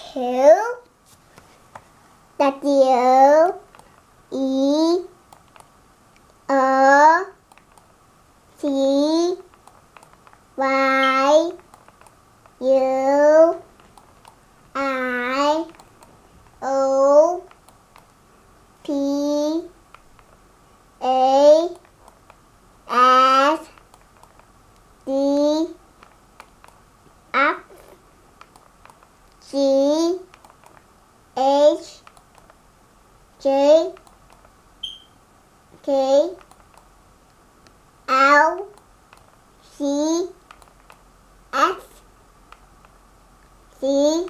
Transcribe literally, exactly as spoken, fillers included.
Q W E O C Y U I O P A S D F G H J K L C X C